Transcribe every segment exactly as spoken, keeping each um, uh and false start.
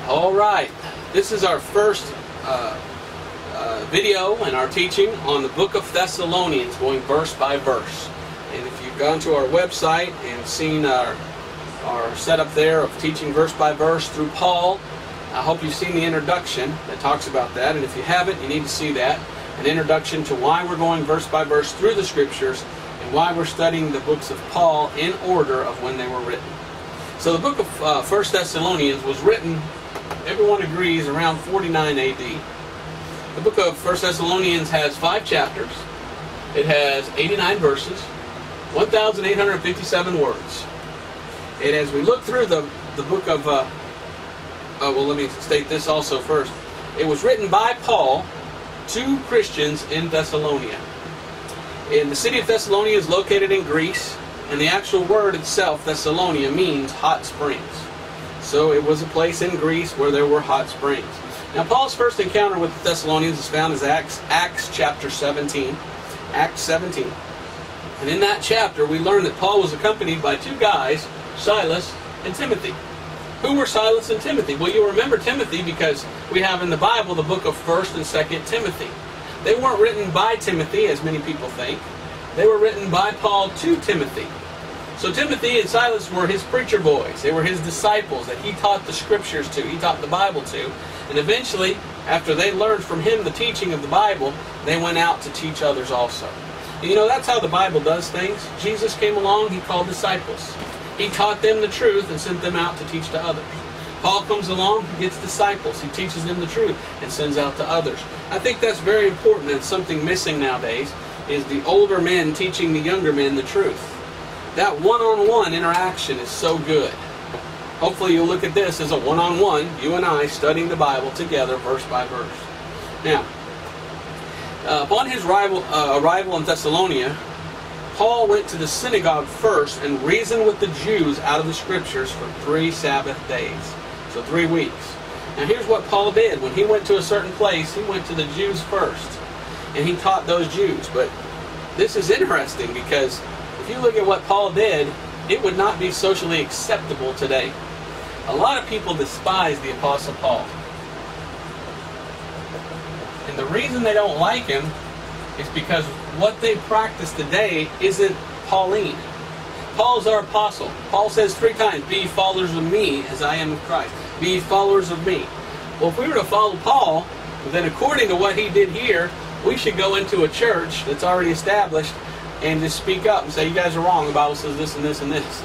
All right, this is our first uh, uh, video in our teaching on the book of Thessalonians, going verse by verse. And if you've gone to our website and seen our, our setup there of teaching verse by verse through Paul, I hope you've seen the introduction that talks about that. And if you haven't, you need to see that. An introduction to why we're going verse by verse through the Scriptures and why we're studying the books of Paul in order of when they were written. So the book of uh, First Thessalonians was written, everyone agrees, around forty-nine A D. The book of First Thessalonians has five chapters. It has eighty-nine verses, one thousand eight hundred fifty-seven words. And as we look through the, the book of, uh, uh, well, let me state this also first. It was written by Paul to Christians in Thessalonia. And the city of Thessalonia is located in Greece, and the actual word itself, Thessalonia, means hot springs. So it was a place in Greece where there were hot springs. Now Paul's first encounter with the Thessalonians is found in Acts, Acts chapter seventeen. Acts seventeen. And in that chapter we learn that Paul was accompanied by two guys, Silas and Timothy. Who were Silas and Timothy? Well, you remember Timothy because we have in the Bible the book of First and Second Timothy. They weren't written by Timothy, as many people think. They were written by Paul to Timothy. So Timothy and Silas were his preacher boys. They were his disciples that he taught the Scriptures to. He taught the Bible to. And eventually, after they learned from him the teaching of the Bible, they went out to teach others also. And you know, that's how the Bible does things. Jesus came along, he called disciples. He taught them the truth and sent them out to teach to others. Paul comes along, he gets disciples. He teaches them the truth and sends out to others. I think that's very important. It's something missing nowadays, is the older men teaching the younger men the truth. That one-on-one interaction is so good. Hopefully you'll look at this as a one-on-one, you and I studying the Bible together, verse by verse. Now, uh, upon his arrival, uh, arrival in Thessalonia, Paul went to the synagogue first and reasoned with the Jews out of the Scriptures for three Sabbath days. So three weeks. Now here's what Paul did. When he went to a certain place, he went to the Jews first. And he taught those Jews. But this is interesting because if you look at what Paul did, it would not be socially acceptable today. A lot of people despise the Apostle Paul. And the reason they don't like him is because what they practice today isn't Pauline. Paul's our apostle. Paul says three times, be followers of me as I am of Christ. Be followers of me. Well, if we were to follow Paul, then according to what he did here, we should go into a church that's already established and just speak up and say, you guys are wrong, the Bible says this and this and this.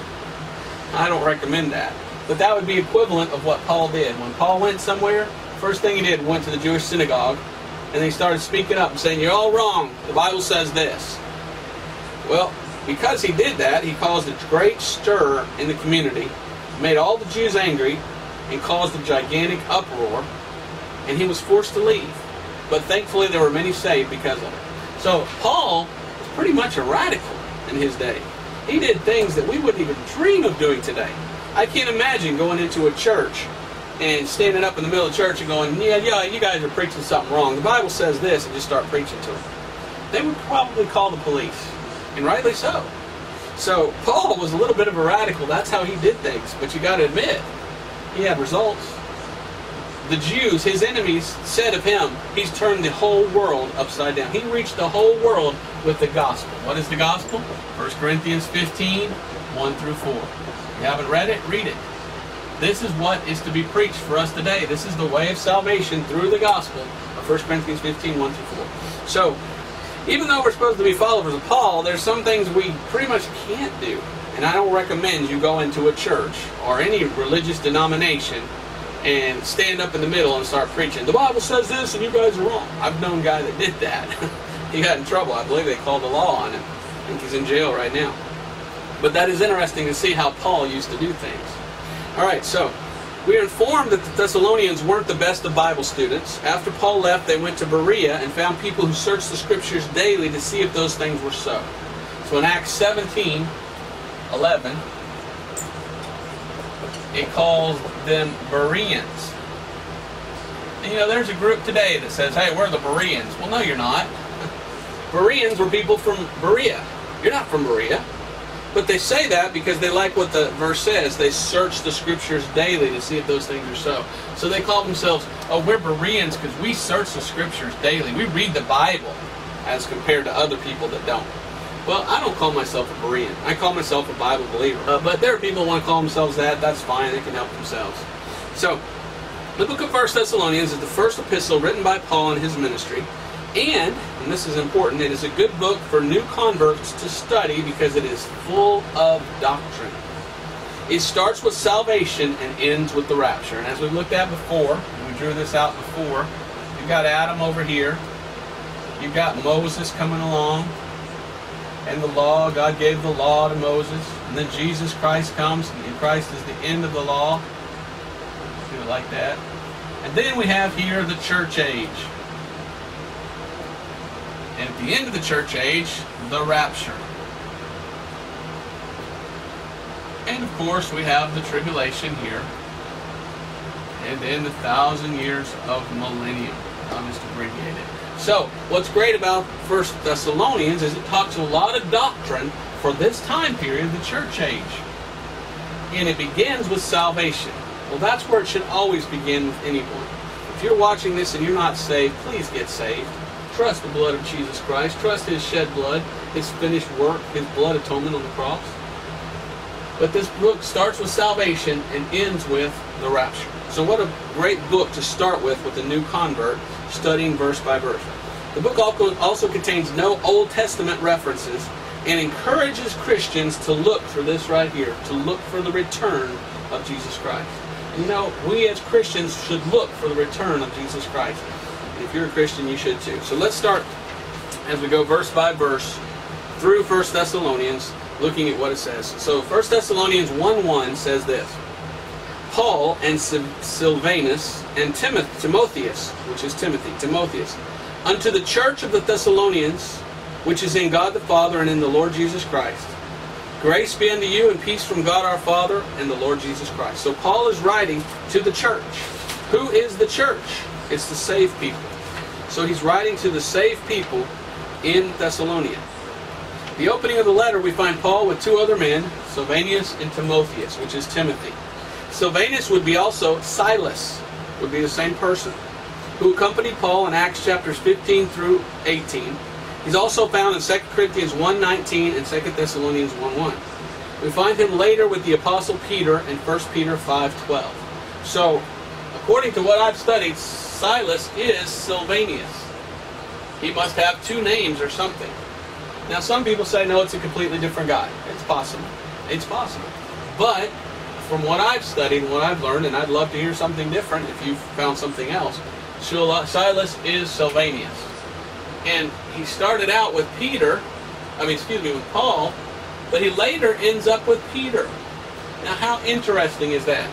I don't recommend that. But that would be equivalent of what Paul did. When Paul went somewhere, first thing he did, went to the Jewish synagogue, and they started speaking up and saying, you're all wrong, the Bible says this. Well, because he did that, he caused a great stir in the community, made all the Jews angry, and caused a gigantic uproar, and he was forced to leave. But thankfully there were many saved because of it. So Paul was pretty much a radical in his day. He did things that we wouldn't even dream of doing today. I can't imagine going into a church and standing up in the middle of church and going, yeah, yeah, you guys are preaching something wrong. The Bible says this, and just start preaching to them. They would probably call the police, and rightly so. So Paul was a little bit of a radical. That's how he did things. But you got to admit, he had results. The Jews, his enemies, said of him, he's turned the whole world upside down. He reached the whole world with the gospel. What is the gospel? First Corinthians fifteen, one through four. If you haven't read it, read it. This is what is to be preached for us today. This is the way of salvation through the gospel of First Corinthians fifteen, one through four. So, even though we're supposed to be followers of Paul, there's some things we pretty much can't do. And I don't recommend you go into a church or any religious denomination and stand up in the middle and start preaching. The Bible says this and you guys are wrong. I've known a guy that did that. He got in trouble. I believe they called the law on him. I think he's in jail right now. But that is interesting to see how Paul used to do things. Alright, so we are informed that the Thessalonians weren't the best of Bible students. After Paul left, they went to Berea and found people who searched the Scriptures daily to see if those things were so. So in Acts seventeen, eleven, it calls them Bereans. And you know, there's a group today that says, hey, we're the Bereans. Well, no, you're not. Bereans were people from Berea. You're not from Berea. But they say that because they like what the verse says. They search the Scriptures daily to see if those things are so. So they call themselves, oh, we're Bereans because we search the Scriptures daily. We read the Bible as compared to other people that don't. Well, I don't call myself a Berean. I call myself a Bible believer. Uh, but there are people who want to call themselves that. That's fine. They can help themselves. So, the book of First Thessalonians is the first epistle written by Paul in his ministry. And, and this is important, it is a good book for new converts to study because it is full of doctrine. It starts with salvation and ends with the rapture. And as we looked at before, we drew this out before, you've got Adam over here. You've got Moses coming along. And the law, God gave the law to Moses. And then Jesus Christ comes, and Christ is the end of the law. Do it like that. And then we have here the church age. And at the end of the church age, the rapture. And of course, we have the tribulation here. And then the thousand years of millennium. I'll just abbreviate it. So, what's great about First Thessalonians is it talks a lot of doctrine for this time period, the church age. And it begins with salvation. Well, that's where it should always begin with anyone. If you're watching this and you're not saved, please get saved. Trust the blood of Jesus Christ. Trust His shed blood, His finished work, His blood atonement on the cross. But this book starts with salvation and ends with the rapture. So what a great book to start with with a new convert, studying verse by verse. The book also contains no Old Testament references and encourages Christians to look for this right here, to look for the return of Jesus Christ. And you know, we as Christians should look for the return of Jesus Christ. If you're a Christian, you should too. So let's start as we go verse by verse through First Thessalonians, looking at what it says. So First Thessalonians one one says this: Paul and Silvanus and Timoth Timotheus, which is Timothy, Timotheus, unto the church of the Thessalonians, which is in God the Father and in the Lord Jesus Christ. Grace be unto you and peace from God our Father and the Lord Jesus Christ. So Paul is writing to the church. Who is the church? It's the saved people. So he's writing to the saved people in Thessalonia. The opening of the letter, we find Paul with two other men, Silvanus and Timotheus, which is Timothy. Silvanus would be also Silas, would be the same person, who accompanied Paul in Acts chapters fifteen through eighteen. He's also found in Second Corinthians one nineteen and Second Thessalonians one one. We find him later with the Apostle Peter in First Peter five twelve. So, according to what I've studied, Silas is Silvanus. He must have two names or something. Now some people say, no, it's a completely different guy. It's possible. It's possible. But from what I've studied and what I've learned, and I'd love to hear something different if you've found something else, Silas is Silvanus. And he started out with Peter, I mean, excuse me, with Paul, but he later ends up with Peter. Now how interesting is that?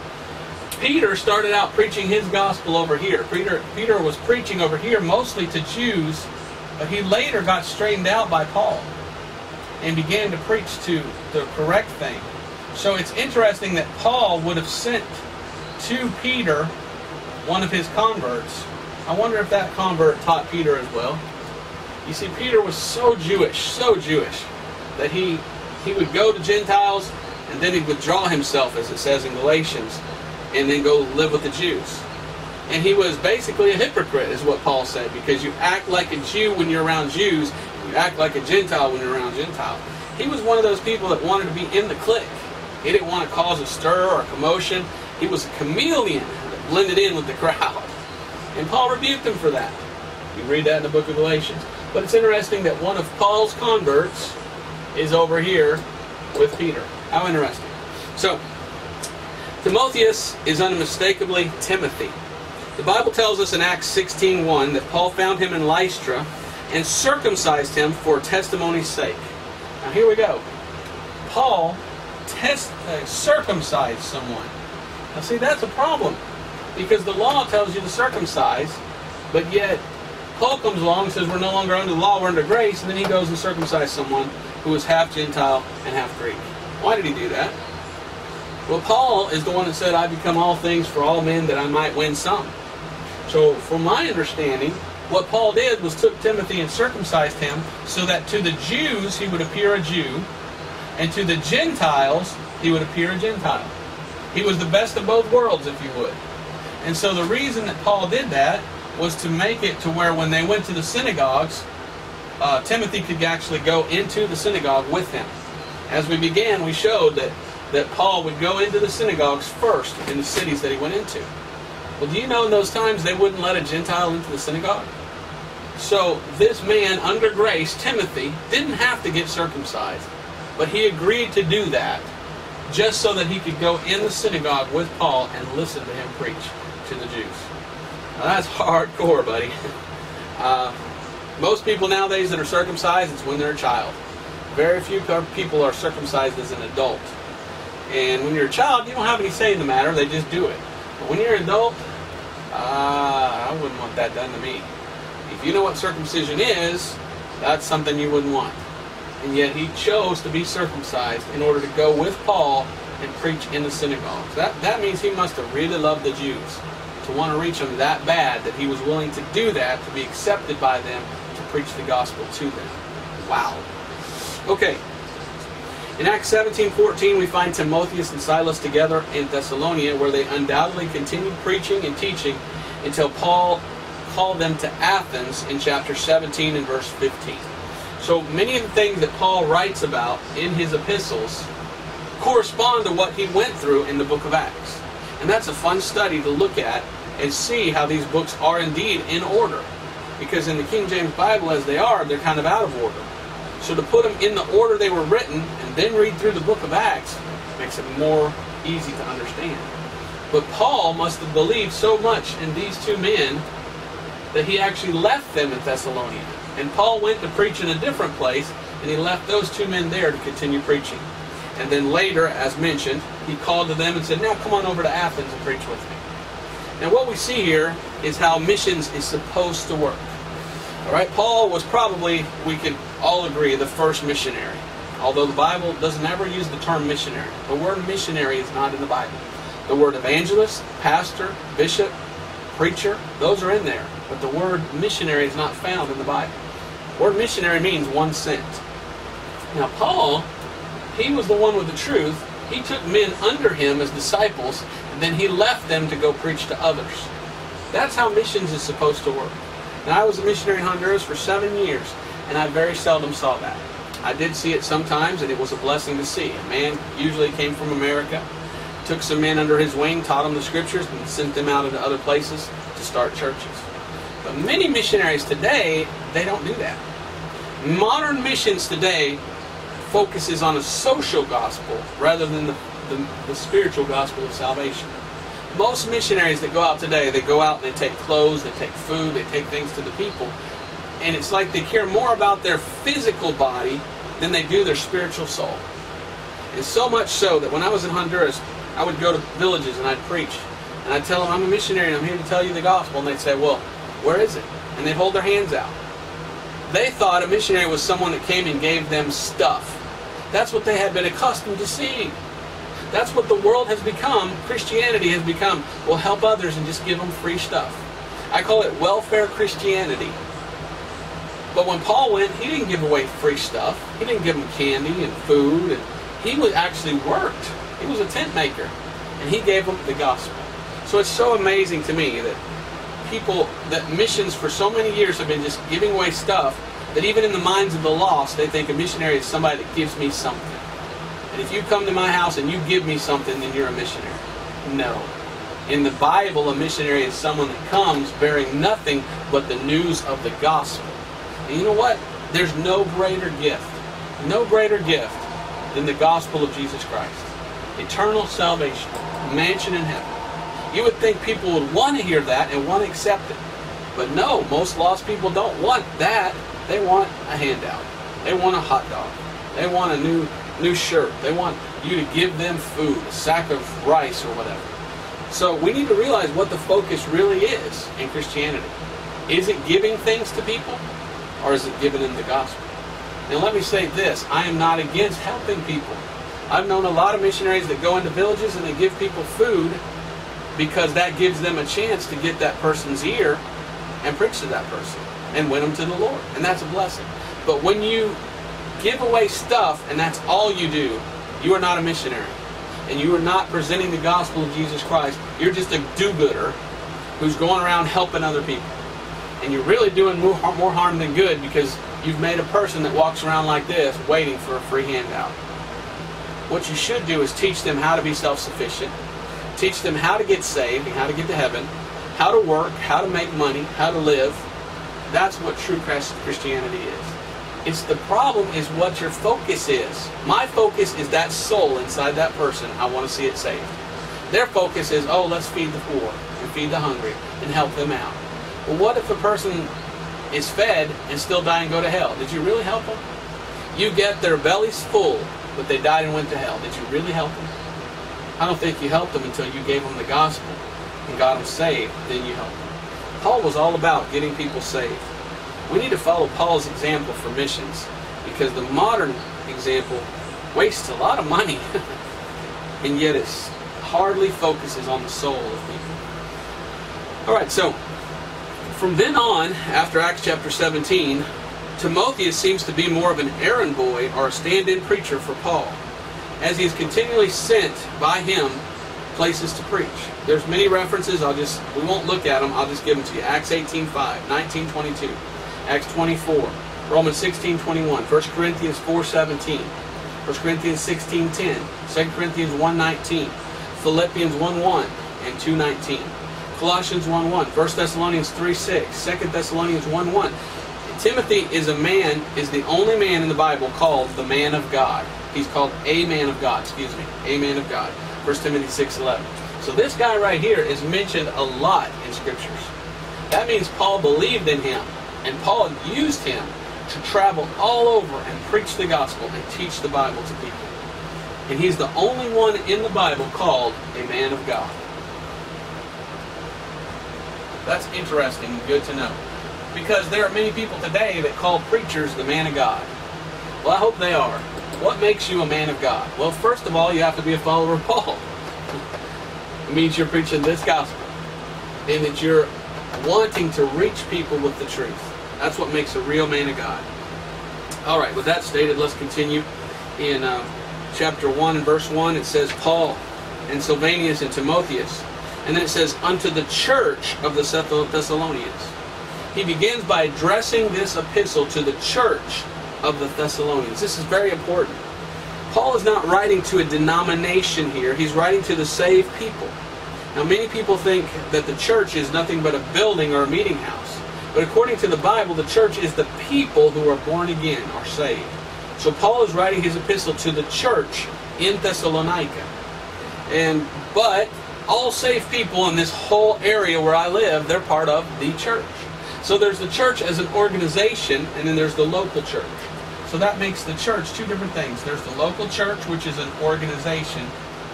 Peter started out preaching his gospel over here. Peter, Peter was preaching over here mostly to Jews, but he later got straightened out by Paul and began to preach to the correct thing. So it's interesting that Paul would have sent to Peter one of his converts. I wonder if that convert taught Peter as well. You see, Peter was so Jewish, so Jewish, that he, he would go to Gentiles and then he'd withdraw himself, as it says in Galatians, and then go live with the Jews. And he was basically a hypocrite, is what Paul said, because you act like a Jew when you're around Jews, you act like a Gentile when you're around Gentiles. He was one of those people that wanted to be in the clique. He didn't want to cause a stir or a commotion. He was a chameleon that blended in with the crowd. And Paul rebuked him for that. You read that in the book of Galatians. But it's interesting that one of Paul's converts is over here with Peter. How interesting. So, Timotheus is unmistakably Timothy. The Bible tells us in Acts sixteen one that Paul found him in Lystra and circumcised him for testimony's sake. Now here we go. Paul test, uh, circumcised someone. Now see, that's a problem, because the law tells you to circumcise, but yet Paul comes along and says we're no longer under the law, we're under grace, and then he goes and circumcises someone who is half Gentile and half Greek. Why did he do that? Well, Paul is the one that said, I become all things for all men that I might win some. So, from my understanding, what Paul did was took Timothy and circumcised him so that to the Jews he would appear a Jew, And to the Gentiles, he would appear a Gentile. He was the best of both worlds, if you would. And so the reason that Paul did that was to make it to where when they went to the synagogues, uh, Timothy could actually go into the synagogue with him. As we began, we showed that, that Paul would go into the synagogues first in the cities that he went into. Well, do you know in those times they wouldn't let a Gentile into the synagogue? So this man, under grace, Timothy, didn't have to get circumcised. But he agreed to do that just so that he could go in the synagogue with Paul and listen to him preach to the Jews. Now that's hardcore, buddy. Uh, most people nowadays that are circumcised, it's when they're a child. Very few people are circumcised as an adult. And when you're a child, you don't have any say in the matter. They just do it. But when you're an adult, uh, I wouldn't want that done to me. If you know what circumcision is, that's something you wouldn't want. And yet he chose to be circumcised in order to go with Paul and preach in the synagogues. That, that means he must have really loved the Jews, to want to reach them that bad that he was willing to do that, to be accepted by them, to preach the gospel to them. Wow. Okay. In Acts seventeen fourteen, we find Timotheus and Silas together in Thessalonia, where they undoubtedly continued preaching and teaching until Paul called them to Athens in chapter seventeen and verse fifteen. So many of the things that Paul writes about in his epistles correspond to what he went through in the book of Acts. And that's a fun study to look at and see how these books are indeed in order. Because in the King James Bible as they are, they're kind of out of order. So to put them in the order they were written and then read through the book of Acts makes it more easy to understand. But Paul must have believed so much in these two men that he actually left them in Thessalonica. And Paul went to preach in a different place, and he left those two men there to continue preaching. And then later, as mentioned, he called to them and said, now come on over to Athens and preach with me. Now what we see here is how missions is supposed to work. All right, Paul was probably, we could all agree, the first missionary. Although the Bible doesn't ever use the term missionary. The word missionary is not in the Bible. The word evangelist, pastor, bishop, preacher, those are in there. But the word missionary is not found in the Bible. The word missionary means one sent. Now Paul, he was the one with the truth. He took men under him as disciples, and then he left them to go preach to others. That's how missions is supposed to work. Now I was a missionary in Honduras for seven years, and I very seldom saw that. I did see it sometimes, and it was a blessing to see. A man usually came from America, took some men under his wing, taught them the scriptures, and sent them out into other places to start churches. But many missionaries today, they don't do that. Modern missions today focuses on a social gospel rather than the, the, the spiritual gospel of salvation. Most missionaries that go out today, they go out and they take clothes, they take food, they take things to the people. And it's like they care more about their physical body than they do their spiritual soul. And so much so that when I was in Honduras, I would go to villages and I'd preach. And I'd tell them, I'm a missionary and I'm here to tell you the gospel. And they'd say, well, where is it? And they'd hold their hands out. They thought a missionary was someone that came and gave them stuff. That's what they had been accustomed to seeing. That's what the world has become. Christianity has become, well, help others and just give them free stuff. I call it welfare Christianity. But when Paul went, he didn't give away free stuff. He didn't give them candy and food. And he was actually worked. He was a tent maker. And he gave them the gospel. So it's so amazing to me that people, that missions for so many years have been just giving away stuff, that even in the minds of the lost, they think a missionary is somebody that gives me something. And if you come to my house and you give me something, then you're a missionary. No. In the Bible, a missionary is someone that comes bearing nothing but the news of the gospel. And you know what? There's no greater gift, no greater gift than the gospel of Jesus Christ. Eternal salvation, mansion in heaven. You would think people would want to hear that and want to accept it. But no, most lost people don't want that. They want a handout. They want a hot dog. They want a new new shirt. They want you to give them food, a sack of rice or whatever. So we need to realize what the focus really is in Christianity. Is it giving things to people, or is it giving them the gospel? Now let me say this, I am not against helping people. I've known a lot of missionaries that go into villages and they give people food because that gives them a chance to get that person's ear and preach to that person and win them to the Lord. And that's a blessing. But when you give away stuff and that's all you do, you are not a missionary. And you are not presenting the gospel of Jesus Christ. You're just a do-gooder who's going around helping other people. And you're really doing more, more harm than good, because you've made a person that walks around like this waiting for a free handout. What you should do is teach them how to be self-sufficient. Teach them how to get saved and how to get to heaven. How to work, how to make money, how to live. That's what true Christianity is. It's the problem is what your focus is. My focus is that soul inside that person. I want to see it saved. Their focus is, oh, let's feed the poor and feed the hungry and help them out. Well, what if a person is fed and still die and go to hell? Did you really help them? You get their bellies full, but they died and went to hell. Did you really help them? I don't think you helped them until you gave them the gospel and got them saved. Then you helped them. Paul was all about getting people saved. We need to follow Paul's example for missions, because the modern example wastes a lot of money and yet it hardly focuses on the soul of people. Alright, so from then on, after Acts chapter seventeen, Timotheus seems to be more of an errand boy or a stand-in preacher for Paul, as he is continually sent by him places to preach. There's many references. I'll just we won't look at them. I'll just give them to you. Acts eighteen five, nineteen twenty-two, Acts twenty-four, Romans sixteen twenty-one, First Corinthians four seventeen, First Corinthians sixteen ten, Second Corinthians one nineteen, Philippians one one and two nineteen, Colossians one one, First Thessalonians three six, Second Thessalonians one one. Timothy is a man, is the only man in the Bible called the man of God. He's called a man of God, excuse me, a man of God. First Timothy six eleven. So this guy right here is mentioned a lot in Scriptures. That means Paul believed in him, and Paul used him to travel all over and preach the gospel and teach the Bible to people. And he's the only one in the Bible called a man of God. That's interesting and good to know, because there are many people today that call preachers the man of God. Well, I hope they are. What makes you a man of God? Well, first of all, you have to be a follower of Paul. It means you're preaching this gospel, and that you're wanting to reach people with the truth. That's what makes a real man of God. Alright, with that stated, let's continue. In uh, chapter one and verse one, it says, Paul and Silvanus and Timotheus. And then it says, unto the church of the Thessalonians. He begins by addressing this epistle to the church of the Thessalonians. This is very important. Paul is not writing to a denomination here. He's writing to the saved people. Now, many people think that the church is nothing but a building or a meeting house. But according to the Bible, the church is the people who are born again, are saved. So Paul is writing his epistle to the church in Thessalonica. And but all saved people in this whole area where I live, they're part of the church. So there's the church as an organization, and then there's the local church. So that makes the church two different things. There's the local church, which is an organization.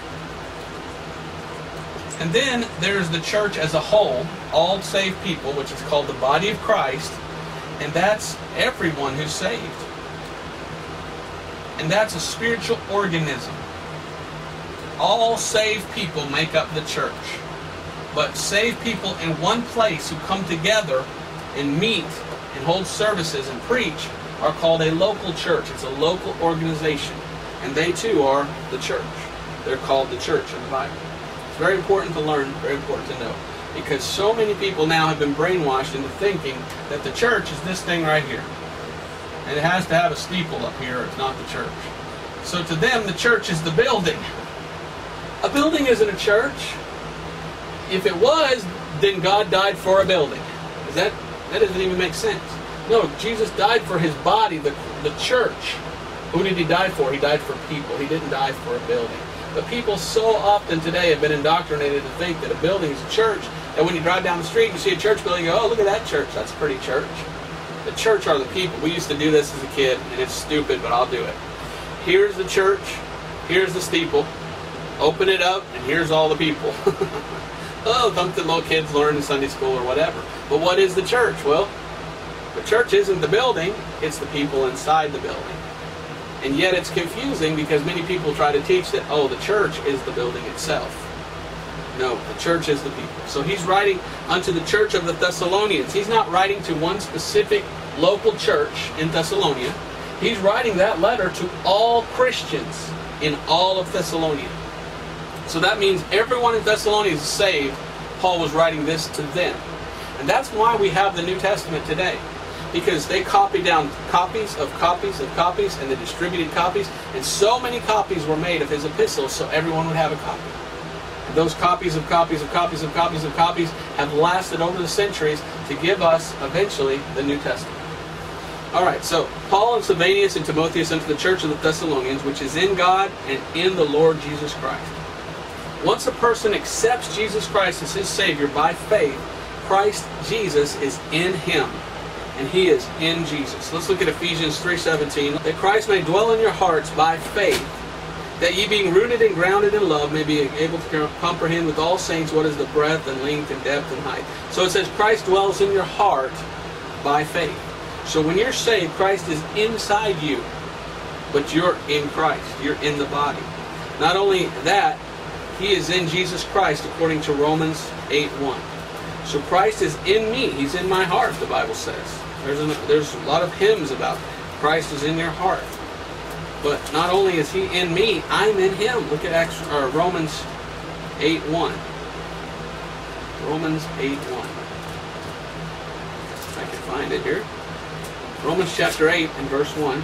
And then there's the church as a whole, all saved people, which is called the body of Christ. And that's everyone who's saved. And that's a spiritual organism. All saved people make up the church. But saved people in one place who come together and meet and hold services and preach are called a local church. It's a local organization. And they too are the church. They're called the church in the Bible. It's very important to learn, very important to know. Because so many people now have been brainwashed into thinking that the church is this thing right here. And it has to have a steeple up here, or it's not the church. So to them, the church is the building. A building isn't a church. If it was, then God died for a building. Is that, that doesn't even make sense. No, Jesus died for his body, the, the church. Who did he die for? He died for people. He didn't die for a building. But people so often today have been indoctrinated to think that a building is a church, that when you drive down the street and you see a church building, you go, oh, look at that church. That's a pretty church. The church are the people. We used to do this as a kid, and it's stupid, but I'll do it. Here's the church. Here's the steeple. Open it up, and here's all the people. Oh, something little kids learn in Sunday school or whatever. But what is the church? Well, the church isn't the building, it's the people inside the building. And yet it's confusing because many people try to teach that, oh, the church is the building itself. No, the church is the people. So he's writing unto the church of the Thessalonians. He's not writing to one specific local church in Thessalonia. He's writing that letter to all Christians in all of Thessalonia. So that means everyone in Thessalonia is saved. Paul was writing this to them. And that's why we have the New Testament today. Because they copied down copies of copies of copies, and they distributed copies. And so many copies were made of his epistles so everyone would have a copy. And those copies of copies of copies of copies of copies have lasted over the centuries to give us, eventually, the New Testament. Alright, so Paul and Silvanus and Timotheus unto the church of the Thessalonians, which is in God and in the Lord Jesus Christ. Once a person accepts Jesus Christ as his Savior by faith, Christ Jesus is in him, and he is in Jesus. Let's look at Ephesians three seventeen. That Christ may dwell in your hearts by faith, that ye being rooted and grounded in love may be able to comprehend with all saints what is the breadth and length and depth and height. So it says Christ dwells in your heart by faith. So when you're saved, Christ is inside you, but you're in Christ. You're in the body. Not only that, he is in Jesus Christ according to Romans eight one. So Christ is in me. He's in my heart, the Bible says. There's, an, there's a lot of hymns about Christ is in your heart. But not only is he in me, I'm in him. Look at Acts, or Romans eight one. Romans eight one. If I can find it here. Romans chapter eight and verse one.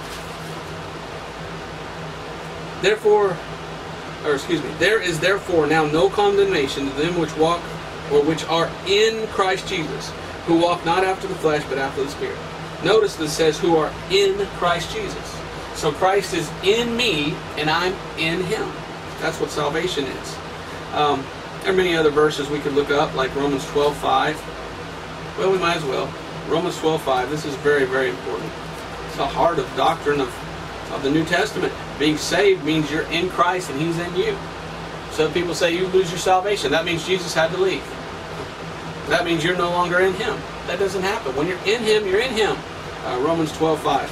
Therefore, or excuse me, there is therefore now no condemnation to them which walk, or which are in Christ Jesus, who walk not after the flesh, but after the Spirit. Notice that it says, who are in Christ Jesus. So Christ is in me, and I'm in him. That's what salvation is. Um, there are many other verses we could look up, like Romans twelve five. Well, we might as well. Romans twelve five. This is very, very important. It's the heart of doctrine of, of the New Testament. Being saved means you're in Christ and he's in you. So people say you lose your salvation. That means Jesus had to leave. That means you're no longer in him. That doesn't happen. When you're in him, you're in him. Uh, Romans twelve five.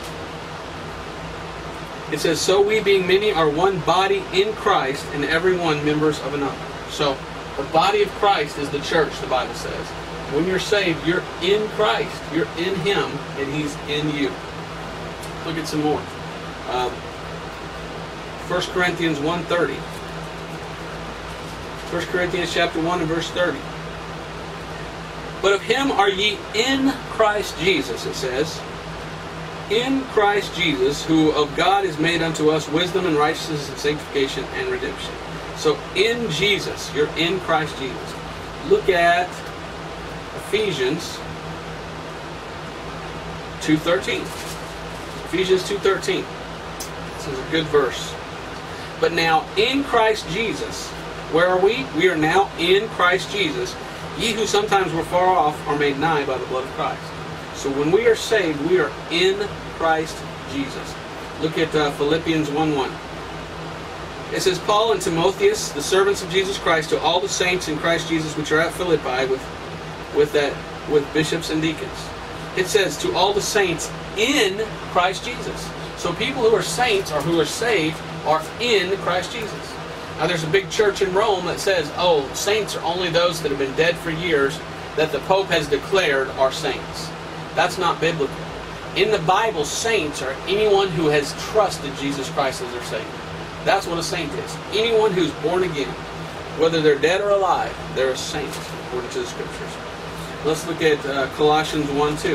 It says, so we being many are one body in Christ, and every one members of another. So the body of Christ is the church, the Bible says. When you're saved, you're in Christ. You're in him, and he's in you. Look at some more. Um, First Corinthians one thirty. First Corinthians chapter one and verse thirty. But of him are ye in Christ Jesus, it says. In Christ Jesus, who of God is made unto us wisdom and righteousness and sanctification and redemption. So in Jesus, you're in Christ Jesus. Look at Ephesians two thirteen. Ephesians two thirteen. This is a good verse. But now in Christ Jesus, where are we? We are now in Christ Jesus. Ye who sometimes were far off are made nigh by the blood of Christ. So when we are saved, we are in Christ Jesus. Look at uh, Philippians one one. It says, Paul and Timotheus, the servants of Jesus Christ, to all the saints in Christ Jesus which are at Philippi with, with, that, with bishops and deacons. It says, to all the saints in Christ Jesus. So people who are saints or who are saved are in Christ Jesus. Now there's a big church in Rome that says, oh, saints are only those that have been dead for years that the Pope has declared are saints. That's not biblical. In the Bible, saints are anyone who has trusted Jesus Christ as their Savior. That's what a saint is. Anyone who's born again, whether they're dead or alive, they're a saint, according to the Scriptures. Let's look at uh, Colossians one two.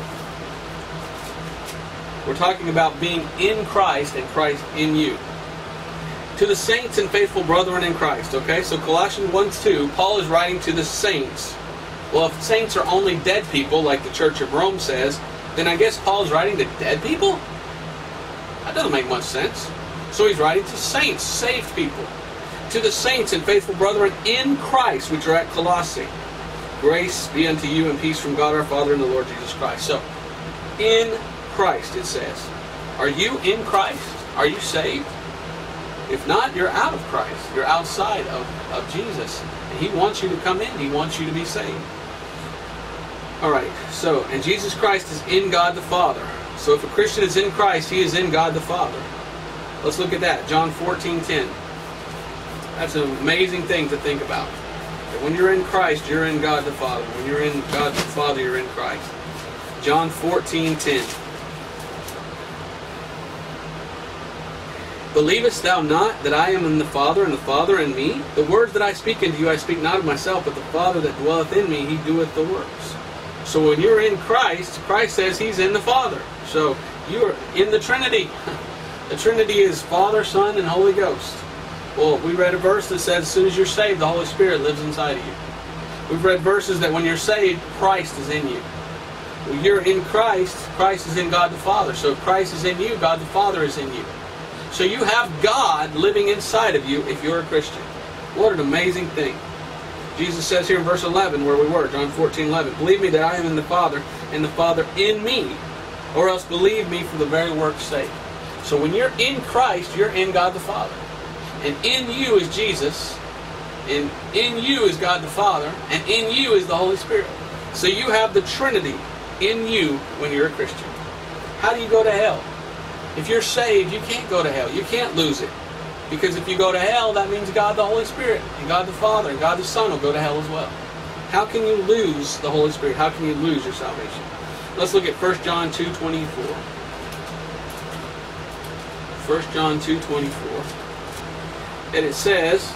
We're talking about being in Christ and Christ in you. To the saints and faithful brethren in Christ. Okay, so Colossians one two, Paul is writing to the saints. Well, if saints are only dead people, like the Church of Rome says, then I guess Paul's writing to dead people? That doesn't make much sense. So he's writing to saints, saved people. To the saints and faithful brethren in Christ, which are at Colossae. Grace be unto you and peace from God our Father and the Lord Jesus Christ. So, in Christ, it says. Are you in Christ? Are you saved? If not, you're out of Christ. You're outside of, of Jesus. And he wants you to come in. He wants you to be saved. Alright, so, and Jesus Christ is in God the Father. So if a Christian is in Christ, he is in God the Father. Let's look at that. John fourteen ten. That's an amazing thing to think about. That when you're in Christ, you're in God the Father. When you're in God the Father, you're in Christ. John fourteen ten. Believest thou not that I am in the Father, and the Father in me? The words that I speak unto you, I speak not of myself, but the Father that dwelleth in me, he doeth the works. So when you're in Christ, Christ says he's in the Father. So you are in the Trinity. The Trinity is Father, Son, and Holy Ghost. Well, we read a verse that says as soon as you're saved, the Holy Spirit lives inside of you. We've read verses that when you're saved, Christ is in you. When you're in Christ, Christ is in God the Father. So if Christ is in you, God the Father is in you. So you have God living inside of you if you're a Christian. What an amazing thing. Jesus says here in verse eleven, where we were, John fourteen eleven, believe me that I am in the Father, and the Father in me, or else believe me for the very work's sake. So when you're in Christ, you're in God the Father. And in you is Jesus, and in you is God the Father, and in you is the Holy Spirit. So you have the Trinity in you when you're a Christian. How do you go to hell? If you're saved, you can't go to hell. You can't lose it. Because if you go to hell, that means God the Holy Spirit, and God the Father, and God the Son will go to hell as well. How can you lose the Holy Spirit? How can you lose your salvation? Let's look at First John two twenty-four. First John two twenty-four. And it says,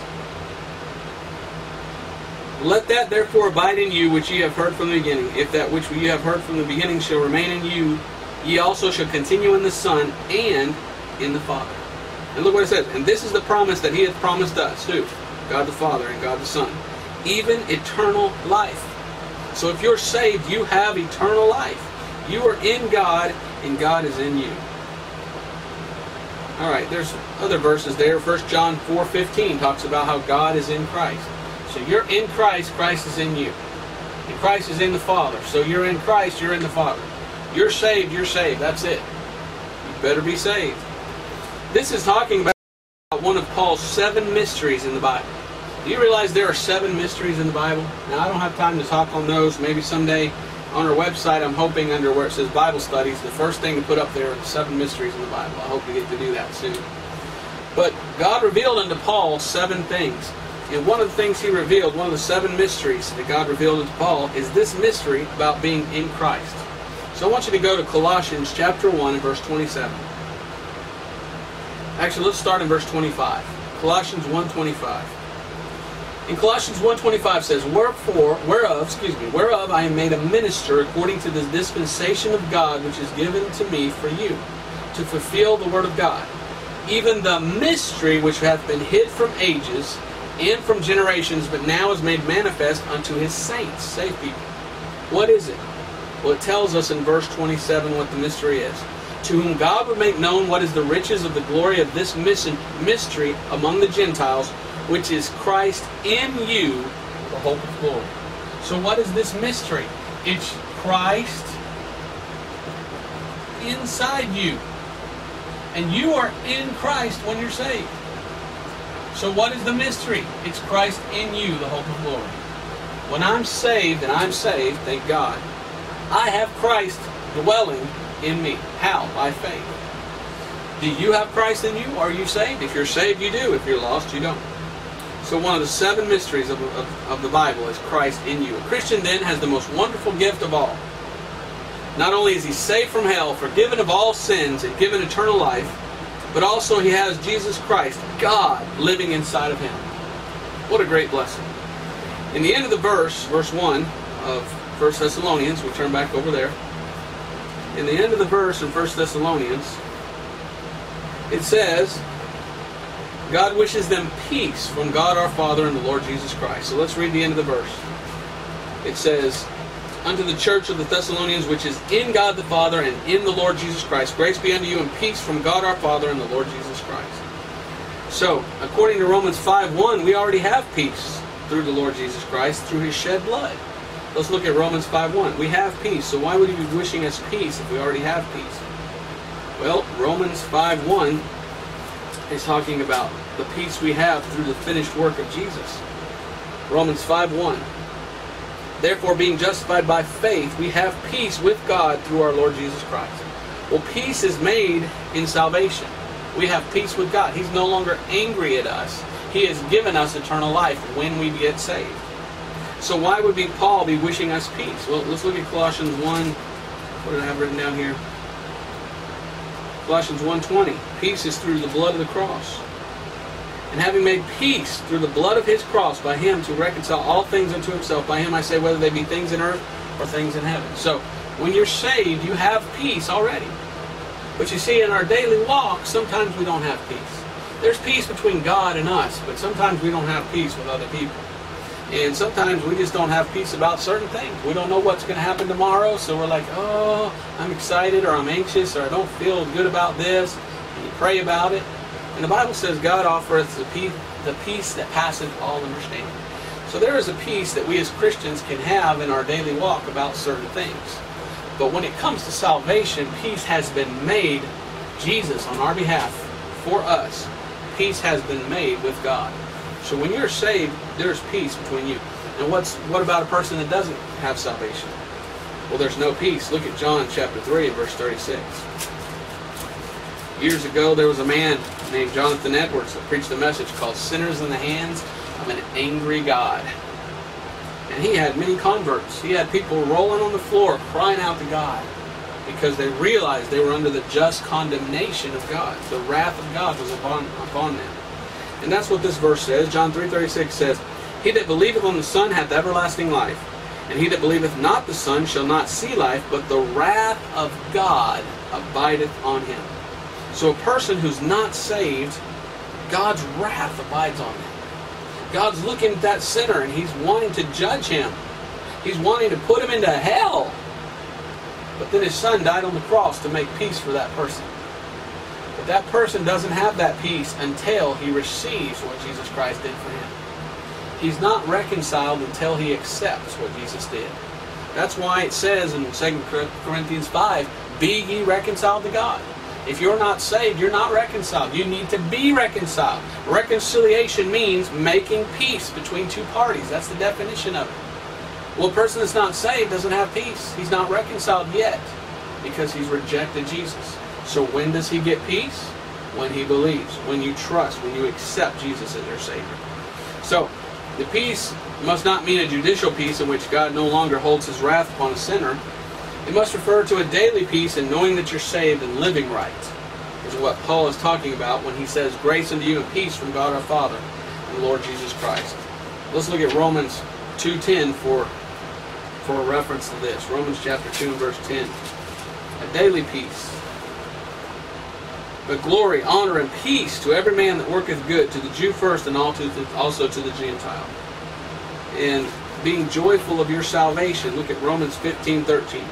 let that therefore abide in you which ye have heard from the beginning. If that which ye have heard from the beginning shall remain in you, ye also shall continue in the Son and in the Father. And look what it says. And this is the promise that he hath promised us. Who? God the Father and God the Son. Even eternal life. So if you're saved, you have eternal life. You are in God, and God is in you. Alright, there's other verses there. First John four fifteen talks about how God is in Christ. So you're in Christ, Christ is in you. And Christ is in the Father. So you're in Christ, you're in the Father. You're saved, you're saved. That's it. You better be saved. This is talking about one of Paul's seven mysteries in the Bible. Do you realize there are seven mysteries in the Bible? Now, I don't have time to talk on those. Maybe someday on our website, I'm hoping under where it says Bible studies, the first thing to put up there are the seven mysteries in the Bible. I hope to get to do that soon. But God revealed unto Paul seven things. And one of the things he revealed, one of the seven mysteries that God revealed unto Paul, is this mystery about being in Christ. So I want you to go to Colossians chapter one and verse twenty-seven. Actually, let's start in verse twenty-five. Colossians one twenty-five. In Colossians one twenty-five says, Wherefore, whereof, excuse me, whereof I am made a minister according to the dispensation of God which is given to me for you, to fulfill the word of God, even the mystery which hath been hid from ages and from generations, but now is made manifest unto his saints, saved people. What is it? Well, it tells us in verse twenty-seven what the mystery is. To whom God would make known what is the riches of the glory of this mystery among the Gentiles, which is Christ in you, the hope of glory. So what is this mystery? It's Christ inside you. And you are in Christ when you're saved. So what is the mystery? It's Christ in you, the hope of glory. When I'm saved, and I'm saved, thank God, I have Christ dwelling in me. How? By faith. Do you have Christ in you? Are you saved? If you're saved, you do. If you're lost, you don't. So one of the seven mysteries of, of, of the Bible is Christ in you. A Christian then has the most wonderful gift of all. Not only is he saved from hell, forgiven of all sins, and given eternal life, but also he has Jesus Christ, God, living inside of him. What a great blessing. In the end of the verse, verse one of First Thessalonians, we'll turn back over there. In the end of the verse in First Thessalonians, it says, God wishes them peace from God our Father and the Lord Jesus Christ. So let's read the end of the verse. It says, Unto the church of the Thessalonians, which is in God the Father and in the Lord Jesus Christ, grace be unto you and peace from God our Father and the Lord Jesus Christ. So, according to Romans five one, we already have peace through the Lord Jesus Christ, through his shed blood. Let's look at Romans five one. We have peace, so why would he be wishing us peace if we already have peace? Well, Romans five one is talking about the peace we have through the finished work of Jesus. Romans five one. Therefore, being justified by faith, we have peace with God through our Lord Jesus Christ. Well, peace is made in salvation. We have peace with God. He's no longer angry at us. He has given us eternal life when we get saved. So why would be Paul be wishing us peace? Well, let's look at Colossians one. What did I have written down here? Colossians one twenty, peace is through the blood of the cross. And having made peace through the blood of his cross, by him to reconcile all things unto himself. By him I say, whether they be things in earth or things in heaven. So, when you're saved, you have peace already. But you see, in our daily walk, sometimes we don't have peace. There's peace between God and us, but sometimes we don't have peace with other people. And sometimes we just don't have peace about certain things. We don't know what's going to happen tomorrow, so we're like, oh, I'm excited, or I'm anxious, or I don't feel good about this. And you pray about it. And the Bible says God offereth the peace, the peace that passeth all understanding. So there is a peace that we as Christians can have in our daily walk about certain things. But when it comes to salvation, peace has been made, Jesus on our behalf, for us. Peace has been made with God. So when you're saved, there's peace between you. And what's what about a person that doesn't have salvation? Well, there's no peace. Look at John chapter three and verse thirty-six. Years ago, there was a man named Jonathan Edwards that preached a message called Sinners in the Hands of an Angry God. And he had many converts. He had people rolling on the floor crying out to God because they realized they were under the just condemnation of God. The wrath of God was upon, upon them. And that's what this verse says. John three thirty-six says, He that believeth on the Son hath everlasting life, and he that believeth not the Son shall not see life, but the wrath of God abideth on him. So a person who's not saved, God's wrath abides on them. God's looking at that sinner and he's wanting to judge him. He's wanting to put him into hell. But then his Son died on the cross to make peace for that person. But that person doesn't have that peace until he receives what Jesus Christ did for him. He's not reconciled until he accepts what Jesus did. That's why it says in Second Corinthians five, be ye reconciled to God. If you're not saved, you're not reconciled. You need to be reconciled. Reconciliation means making peace between two parties. That's the definition of it. Well, a person that's not saved doesn't have peace. He's not reconciled yet because he's rejected Jesus. So when does he get peace? When he believes, when you trust, when you accept Jesus as your Savior. So the peace must not mean a judicial peace in which God no longer holds his wrath upon a sinner. It must refer to a daily peace in knowing that you're saved and living right. Is what Paul is talking about when he says, grace unto you and peace from God our Father and the Lord Jesus Christ. Let's look at Romans two ten for, for a reference to this. Romans chapter two and verse ten. A daily peace. But glory, honor, and peace to every man that worketh good, to the Jew first and also to the Gentile. And being joyful of your salvation. Look at Romans fifteen thirteen.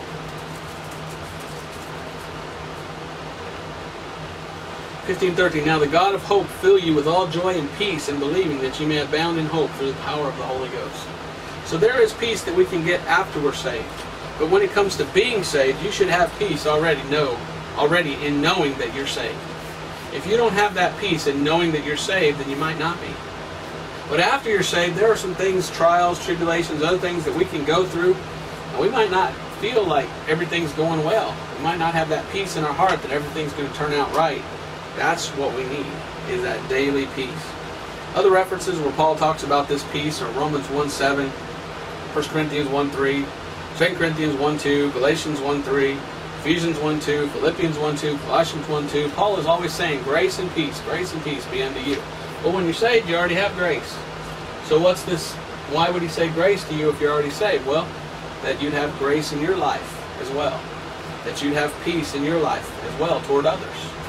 fifteen thirteen. Now the God of hope fill you with all joy and peace in believing, that you may abound in hope through the power of the Holy Ghost. So there is peace that we can get after we're saved. But when it comes to being saved, you should have peace already know, already in knowing that you're saved. If you don't have that peace in knowing that you're saved, then you might not be. But after you're saved, there are some things, trials, tribulations, other things that we can go through. And we might not feel like everything's going well. We might not have that peace in our heart that everything's going to turn out right. That's what we need, is that daily peace. Other references where Paul talks about this peace are Romans one seven, First Corinthians one three, Second Corinthians one two, Galatians one three, Ephesians one two, Philippians one two, Colossians one two. Paul is always saying grace and peace, grace and peace be unto you. Well, when you're saved, you already have grace. So what's this? Why would he say grace to you if you're already saved? Well, that you'd have grace in your life as well. That you'd have peace in your life as well toward others.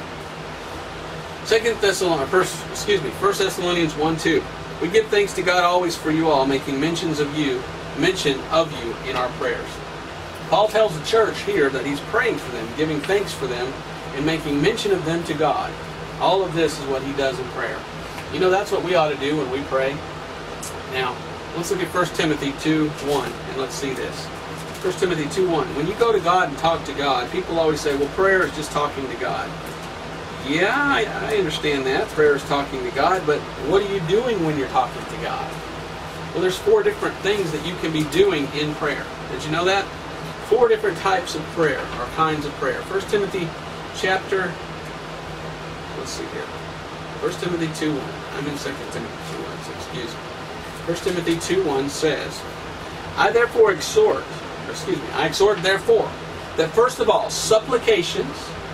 Second Thessalonians, first, excuse me, First Thessalonians one two. We give thanks to God always for you all, making mentions of you, mention of you in our prayers. Paul tells the church here that he's praying for them, giving thanks for them, and making mention of them to God. All of this is what he does in prayer. You know, that's what we ought to do when we pray. Now, let's look at First Timothy two one, and let's see this. First Timothy two one. When you go to God and talk to God, people always say, well, prayer is just talking to God. Yeah, I, I understand that. Prayer is talking to God, but what are you doing when you're talking to God? Well, there's four different things that you can be doing in prayer. Did you know that? Four different types of prayer, or kinds of prayer. First Timothy chapter, let's see here. First Timothy two one. I'm in Second Timothy two one, so excuse me. First Timothy two one says, I therefore exhort, or excuse me, I exhort therefore, that first of all, supplications,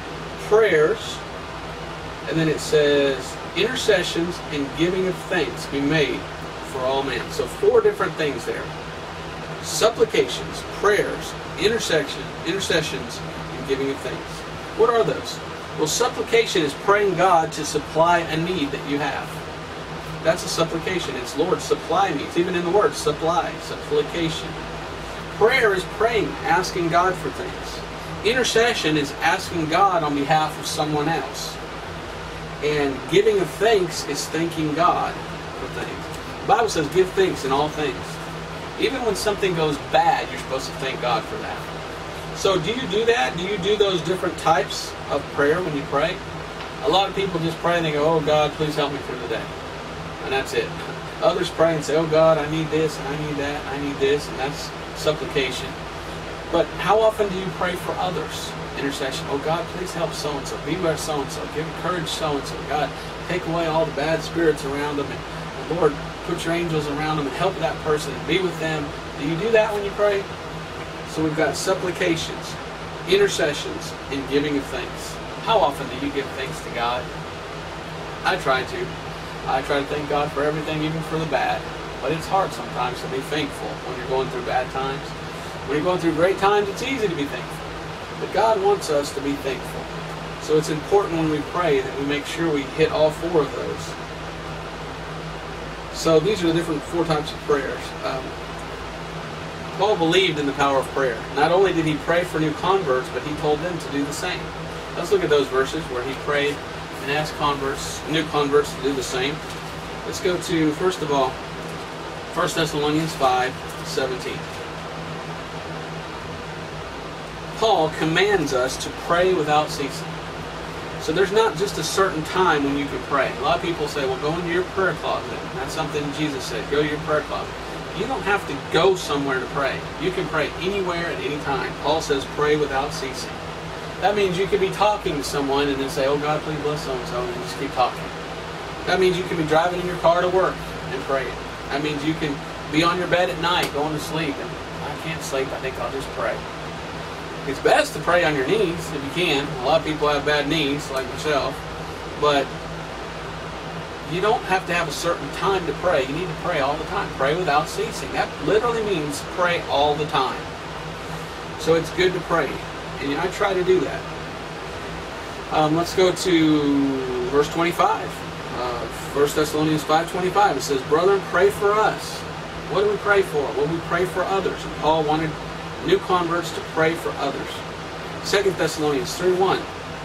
prayers, and then it says intercessions and giving of thanks be made for all men. So four different things there. Supplications, prayers, intercession, intercessions, and giving of thanks. What are those? Well, supplication is praying God to supply a need that you have. That's a supplication. It's, Lord, supply me. It's even in the word, supply, supplication. Prayer is praying, asking God for things. Intercession is asking God on behalf of someone else. And giving of thanks is thanking God for things. The Bible says, give thanks in all things. Even when something goes bad, you're supposed to thank God for that. So do you do that? Do you do those different types of prayer when you pray? A lot of people just pray and they go, oh God, please help me through the day. And that's it. Others pray and say, oh God, I need this, and I need that, and I need this, and that's supplication. But how often do you pray for others? Intercession. Oh God, please help so-and-so. Be with so-and-so. Give courage so-and-so. God, take away all the bad spirits around them. And, and Lord, put your angels around them and help that person and be with them. Do you do that when you pray? So we've got supplications, intercessions, and giving of thanks. How often do you give thanks to God? I try to. I try to thank God for everything, even for the bad. But it's hard sometimes to be thankful when you're going through bad times. When you're going through great times, it's easy to be thankful. But God wants us to be thankful. So it's important when we pray that we make sure we hit all four of those. So these are the different four types of prayers. Um, Paul believed in the power of prayer. Not only did he pray for new converts, but he told them to do the same. Let's look at those verses where he prayed and asked converts, new converts to do the same. Let's go to, first of all, First Thessalonians five seventeen. Paul commands us to pray without ceasing. So there's not just a certain time when you can pray. A lot of people say, well, go into your prayer closet. That's something Jesus said. Go to your prayer closet. You don't have to go somewhere to pray. You can pray anywhere at any time. Paul says pray without ceasing. That means you could be talking to someone and then say, oh God, please bless so-and-so, and just keep talking. That means you can be driving in your car to work and praying. That means you can be on your bed at night going to sleep and I can't sleep, I think I'll just pray. It's best to pray on your knees if you can. A lot of people have bad knees, like myself. But you don't have to have a certain time to pray. You need to pray all the time. Pray without ceasing. That literally means pray all the time. So it's good to pray. And I try to do that. Um, let's go to verse twenty-five. Uh, First Thessalonians five twenty-five. It says, brethren, pray for us. What do we pray for? Well, we pray for others. And Paul wanted new converts to pray for others. Second Thessalonians three one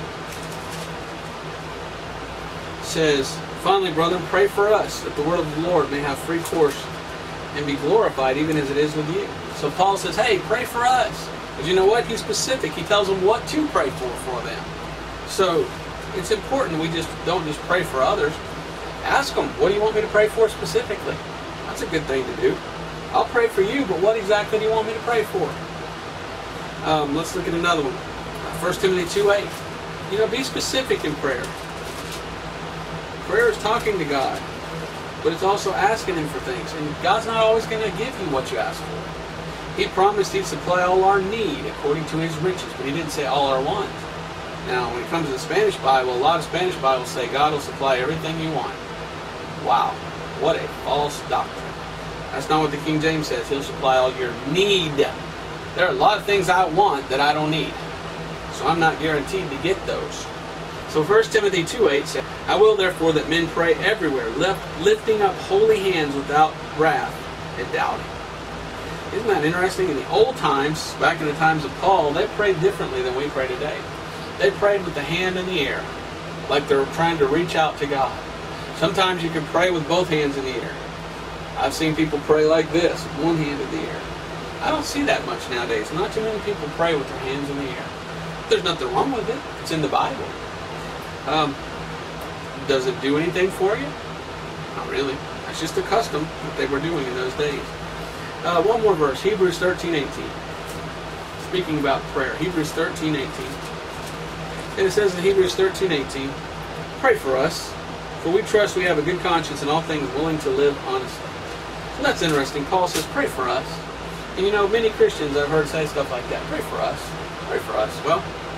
says, finally, brethren, pray for us, that the word of the Lord may have free course and be glorified, even as it is with you. So Paul says, hey, pray for us. But you know what? He's specific. He tells them what to pray for for them. So it's important we just don't just pray for others. Ask them, what do you want me to pray for specifically? That's a good thing to do. I'll pray for you, but what exactly do you want me to pray for? Um, let's look at another one. First Timothy two eight. You know, be specific in prayer. Prayer is talking to God, but it's also asking Him for things. And God's not always going to give you what you ask for. He promised He'd supply all our need according to His riches, but He didn't say all our wants. Now, when it comes to the Spanish Bible, a lot of Spanish Bibles say God will supply everything you want. Wow, what a false doctrine. That's not what the King James says. He'll supply all your need. There are a lot of things I want that I don't need. So I'm not guaranteed to get those. So First Timothy two eight says, I will therefore that men pray everywhere, lift, lifting up holy hands without wrath and doubting. Isn't that interesting? In the old times, back in the times of Paul, they prayed differently than we pray today. They prayed with the hand in the air, like they were trying to reach out to God. Sometimes you can pray with both hands in the air. I've seen people pray like this, with one hand in the air. I don't see that much nowadays. Not too many people pray with their hands in the air. There's nothing wrong with it. It's in the Bible. Um, does it do anything for you? Not really. That's just a custom that they were doing in those days. Uh, one more verse, Hebrews thirteen eighteen. Speaking about prayer, Hebrews thirteen eighteen. And it says in Hebrews thirteen eighteen, pray for us, for we trust we have a good conscience in all things, willing to live honestly. So that's interesting. Paul says, pray for us. And you know, many Christians I've heard say stuff like that. Pray for us. Pray for us. Well,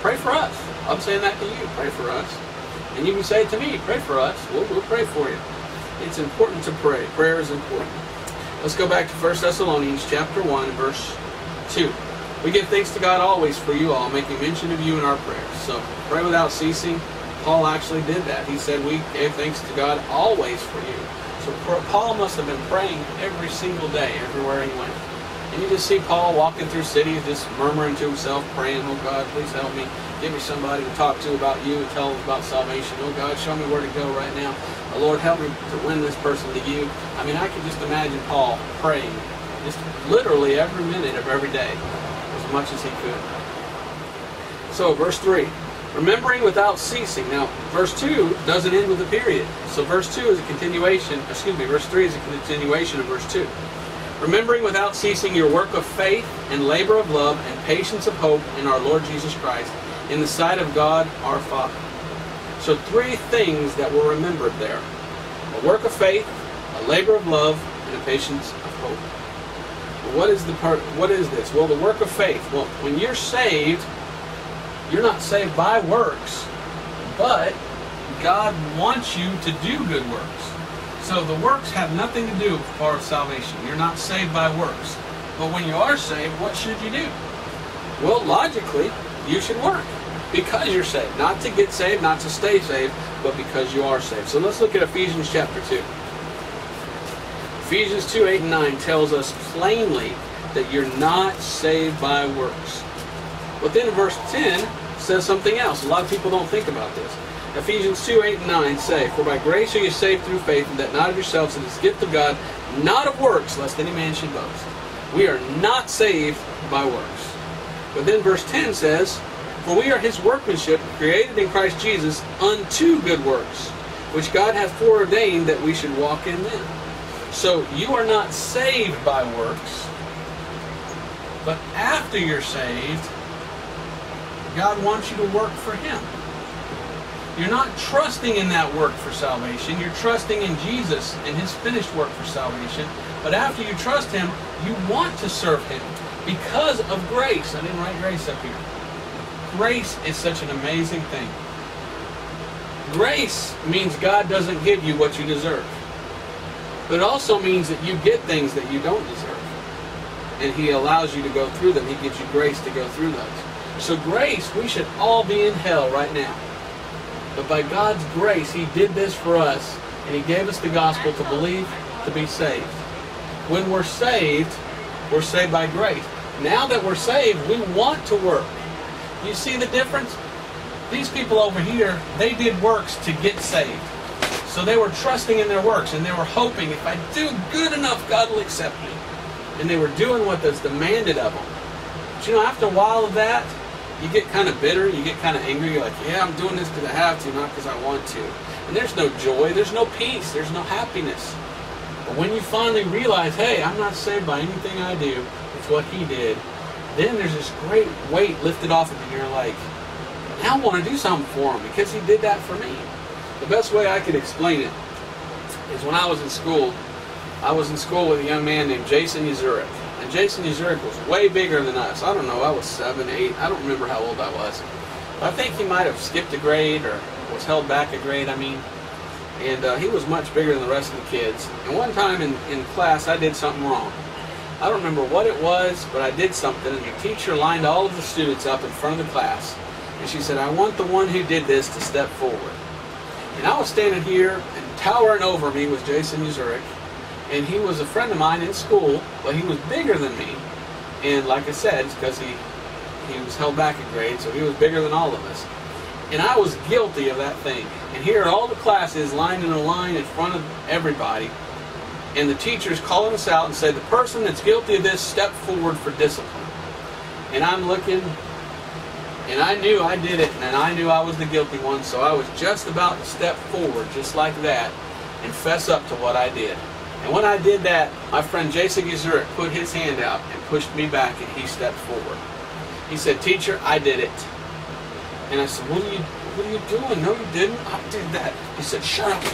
pray for us. I'm saying that to you. Pray for us. And you can say it to me. Pray for us. We'll, we'll pray for you. It's important to pray. Prayer is important. Let's go back to First Thessalonians chapter one, verse two. We give thanks to God always for you all, making mention of you in our prayers. So pray without ceasing. Paul actually did that. He said we gave thanks to God always for you. So Paul must have been praying every single day, everywhere he went. And you just see Paul walking through cities, just murmuring to himself, praying, oh God, please help me. Give me somebody to talk to about you and tell them about salvation. Oh God, show me where to go right now. Oh Lord, help me to win this person to you. I mean, I can just imagine Paul praying just literally every minute of every day, as much as he could. So, verse three. Remembering without ceasing. Now, verse two doesn't end with a period. So verse two is a continuation, excuse me, verse three is a continuation of verse two. Remembering without ceasing your work of faith and labor of love and patience of hope in our Lord Jesus Christ in the sight of God our Father. So three things that were remembered there. A work of faith, a labor of love, and a patience of hope. Well, what is the part, what is this? Well, the work of faith. Well, when you're saved, you're not saved by works, but God wants you to do good works. So the works have nothing to do with part of salvation. You're not saved by works. But when you are saved, what should you do? Well, logically, you should work because you're saved. Not to get saved, not to stay saved, but because you are saved. So let's look at Ephesians chapter two. Ephesians two, eight and nine tells us plainly that you're not saved by works. But then verse ten says something else. A lot of people don't think about this. Ephesians two, eight and nine say, for by grace are you saved through faith, and that not of yourselves, it is the gift of God, not of works, lest any man should boast. We are not saved by works. But then verse ten says, for we are his workmanship, created in Christ Jesus, unto good works, which God hath foreordained that we should walk in them. So you are not saved by works, but after you're saved, God wants you to work for him. You're not trusting in that work for salvation. You're trusting in Jesus and his finished work for salvation. But after you trust him, you want to serve him because of grace. I didn't write grace up here. Grace is such an amazing thing. Grace means God doesn't give you what you deserve. But it also means that you get things that you don't deserve. And he allows you to go through them. He gives you grace to go through those. So grace, we should all be in hell right now. But by God's grace, he did this for us, and he gave us the gospel to believe, to be saved. When we're saved, we're saved by grace. Now that we're saved, we want to work. You see the difference? These people over here, they did works to get saved. So they were trusting in their works, and they were hoping, if I do good enough, God will accept me. And they were doing what was demanded of them. But you know, after a while of that, you get kind of bitter, you get kind of angry, you're like, yeah, I'm doing this because I have to, not because I want to. And there's no joy, there's no peace, there's no happiness. But when you finally realize, hey, I'm not saved by anything I do, it's what he did, then there's this great weight lifted off of you, and you're like, now I want to do something for him because he did that for me. The best way I could explain it is when I was in school, I was in school with a young man named Jason Yuzurek. And Jason Yuzurek was way bigger than us. I don't know, I was seven, eight, I don't remember how old I was. But I think he might have skipped a grade or was held back a grade, I mean. And uh, he was much bigger than the rest of the kids. And one time in, in class, I did something wrong. I don't remember what it was, but I did something, and the teacher lined all of the students up in front of the class. And she said, I want the one who did this to step forward. And I was standing here, and towering over me was Jason Yuzurek. And he was a friend of mine in school, but he was bigger than me. And like I said, it's because he, he was held back a grade, so he was bigger than all of us. And I was guilty of that thing. And here are all the classes lined in a line in front of everybody. And the teacher's calling us out and said, the person that's guilty of this, step forward for discipline. And I'm looking, and I knew I did it, and I knew I was the guilty one, so I was just about to step forward, just like that, and fess up to what I did. And when I did that, my friend Jason Yuzurek put his hand out and pushed me back, and he stepped forward. He said, teacher, I did it. And I said, what are you, what are you doing? No, you didn't. I did that. He said, shut up.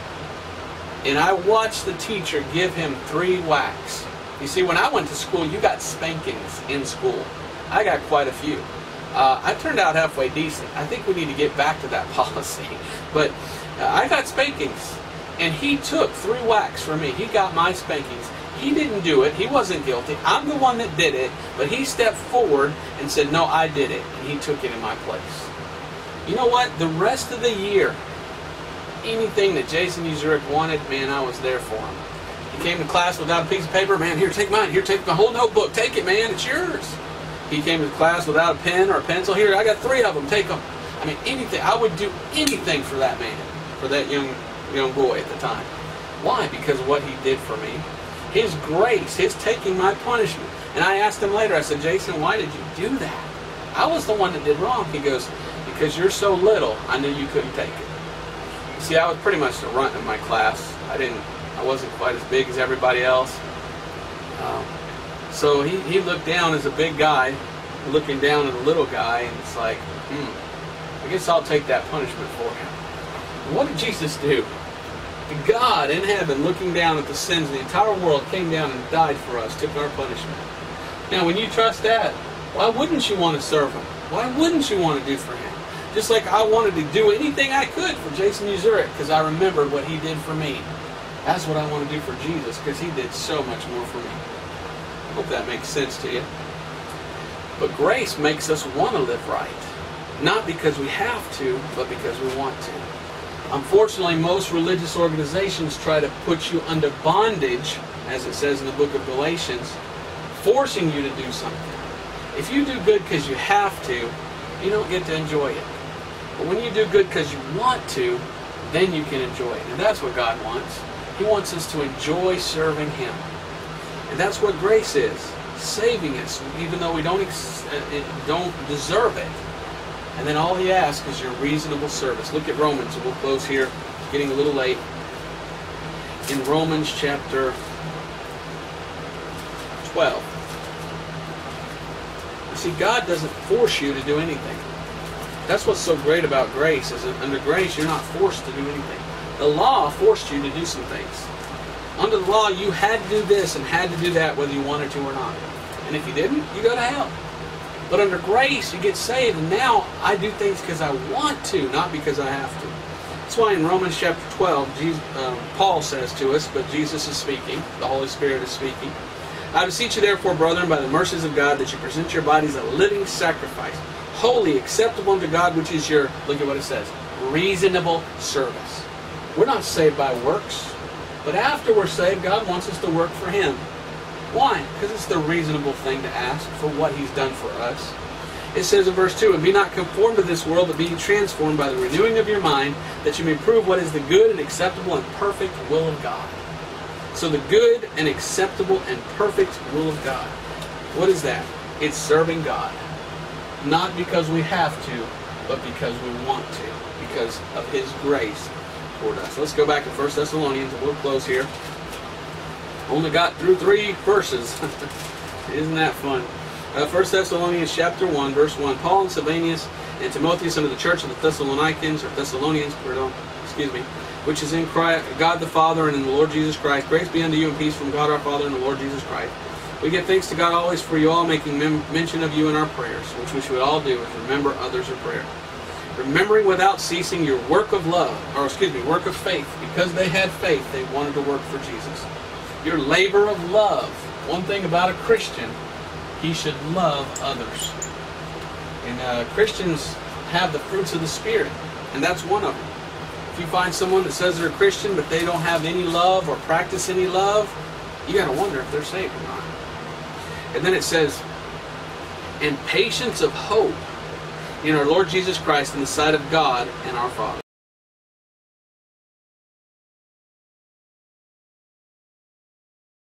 And I watched the teacher give him three whacks. You see, when I went to school, you got spankings in school. I got quite a few. Uh, I turned out halfway decent. I think we need to get back to that policy. But uh, I got spankings, and he took three whacks from me. He got my spankings. He didn't do it. He wasn't guilty. I'm the one that did it, but he stepped forward and said, no, I did it, and he took it in my place. You know what? The rest of the year, anything that Jason Uzurek wanted, man, I was there for him. He came to class without a piece of paper. Man, here, take mine. Here, take my whole notebook. Take it, man. It's yours. He came to class without a pen or a pencil. Here, I got three of them. Take them. I mean, anything. I would do anything for that man, for that young young boy at the time. Why? Because of what he did for me. His grace, his taking my punishment. And I asked him later, I said, Jason, why did you do that? I was the one that did wrong. He goes, because you're so little, I knew you couldn't take it. You see, I was pretty much the runt of my class. I didn't, I wasn't quite as big as everybody else. Um, so he, he looked down as a big guy, looking down at a little guy, and it's like, hmm, I guess I'll take that punishment for him. What did Jesus do? God in heaven, looking down at the sins of the entire world, came down and died for us, took our punishment. Now, when you trust that, why wouldn't you want to serve him? Why wouldn't you want to do for him? Just like I wanted to do anything I could for Jason Uzurek, because I remembered what he did for me. That's what I want to do for Jesus, because he did so much more for me. I hope that makes sense to you. But grace makes us want to live right. Not because we have to, but because we want to. Unfortunately, most religious organizations try to put you under bondage, as it says in the book of Galatians, forcing you to do something. If you do good because you have to, you don't get to enjoy it. But when you do good because you want to, then you can enjoy it. And that's what God wants. He wants us to enjoy serving Him. And that's what grace is, saving us, even though we don't, ex don't deserve it. And then all He asks is your reasonable service. Look at Romans, and we'll close here. It's getting a little late. In Romans chapter twelve. You see, God doesn't force you to do anything. That's what's so great about grace, is that under grace you're not forced to do anything. The law forced you to do some things. Under the law you had to do this and had to do that whether you wanted to or not. And if you didn't, you go to hell. But under grace, you get saved, and now I do things because I want to, not because I have to. That's why in Romans chapter twelve, Jesus, uh, Paul says to us, but Jesus is speaking, the Holy Spirit is speaking, I beseech you therefore, brethren, by the mercies of God, that you present your bodies a living sacrifice, holy, acceptable unto God, which is your, look at what it says, reasonable service. We're not saved by works, but after we're saved, God wants us to work for Him. Why? Because it's the reasonable thing to ask for what He's done for us. It says in verse two, and be not conformed to this world, but be transformed by the renewing of your mind, that you may prove what is the good and acceptable and perfect will of God. So the good and acceptable and perfect will of God. What is that? It's serving God. Not because we have to, but because we want to. Because of His grace toward us. Let's go back to First Thessalonians, and we'll close here. Only got through three verses. Isn't that fun? Uh, First Thessalonians chapter one, verse one. Paul and Silvanus and Timotheus unto the church of the Thessalonians, or Thessalonians, pardon, excuse me, which is in Christ, God the Father and in the Lord Jesus Christ. Grace be unto you and peace from God our Father and the Lord Jesus Christ. We give thanks to God always for you all, making mem mention of you in our prayers, which we should all do, is remember others in prayer. Remembering without ceasing your work of love, or excuse me, work of faith. Because they had faith, they wanted to work for Jesus. Your labor of love. One thing about a Christian, he should love others. And uh, Christians have the fruits of the Spirit, and that's one of them. If you find someone that says they're a Christian, but they don't have any love or practice any love, you got to wonder if they're saved or not. And then it says, and patience of hope in our Lord Jesus Christ in the sight of God and our Father.